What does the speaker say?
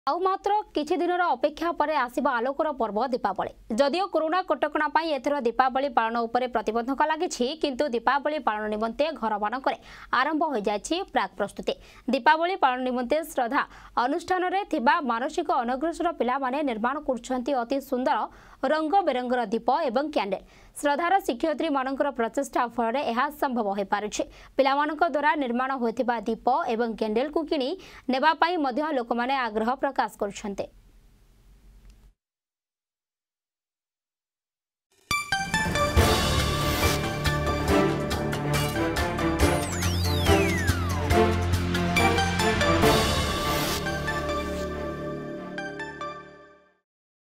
आउ मात्र किछि दिनर अपेक्षा पर आसिबा आलोकर पर्व दीपावली। जदियो कोरोना कटकणा पई एथर दीपावली पालन उपरे प्रतिबंधक लागिछि, किंतु दीपावली पालन निमंते घर मानकरे आरंभ हो जायछि प्राक प्रस्तुति। दीपावली पालन निमंते श्रद्धा अनुष्ठान रे थिबा मानसिक अनग्रसर पिला माने निर्माण करछन्ती अति सुंदर रंग बेरंगर दीप एवं कैंडल। श्रद्धार शिक्षयित्री मानकर प्रचेष्टा फल यह संभव हो पारुछि। पिला मानक द्वारा निर्माण होइथिबा दीप एवं कैंडल को किनी नेबा पई मध्य लोकमाने आग्रह प्रकाश करछन्ते।